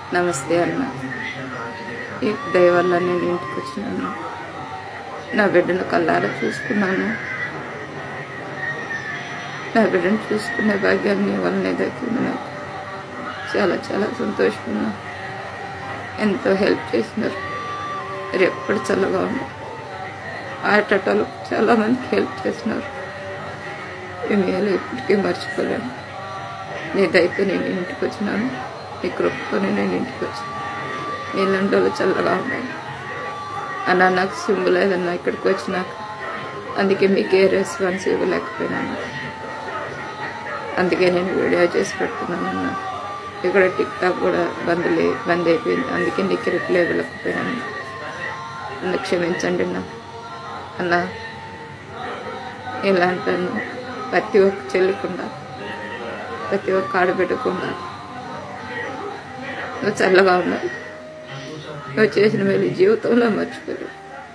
నమస్తే అన్న. ఈ దయ వల్ల నేను ఇంటికి వచ్చినాను. నా బిడ్డను కళ్ళారా చూసుకున్నాను. నా బిడ్డను చూసుకునే భాగ్యాన్ని మీ వల్లనే దక్కింది. నాకు చాలా చాలా సంతోషంగా ఎంతో హెల్ప్ చేసినారు. మీరు ఎప్పుడు చల్లగా ఉన్నారు. ఆటలు చాలామందికి హెల్ప్ చేసినారు. మేము ఇప్పటికీ మర్చిపోలేను. నీ దయతో నేను ఇంటికి వచ్చినాను. నీ కృపతోనే నేను ఇంటికి వచ్చాను. నీళ్ళంటి వాళ్ళు చల్లగా ఉన్నాయి అన్న. నాకు సింబు లేదన్నా ఇక్కడికి వచ్చినాక. అందుకే మీకు ఏ రెస్పాన్స్ ఇవ్వలేకపోయినాను. అందుకే నేను వీడియో చేసి పెడుతున్నాను అన్న. ఇక్కడ టిక్టాక్ కూడా బంద్ అయిపోయింది. అందుకే నీకు రిప్లై ఇవ్వలేకపోయినాను. నన్ను క్షమించండి అన్న. ఇలా అంటాను. ప్రతి ఒక్క చెల్లికుండా, ప్రతి ఒక్క ఆడబిడ్డకుండా నువ్వు చల్లగా ఉన్నావు. నువ్వు చేసిన మేలు జీవితంలో మర్చిపోయావు.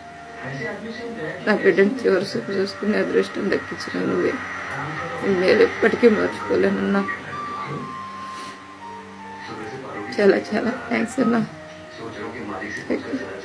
నా బిడ్డను చివరి చూపు చూసుకునే అదృష్టం దక్కించిన నువ్వే. నేను ఎప్పటికీ మర్చిపోలేనన్నా. చాలా చాలా థ్యాంక్స్ అన్నా.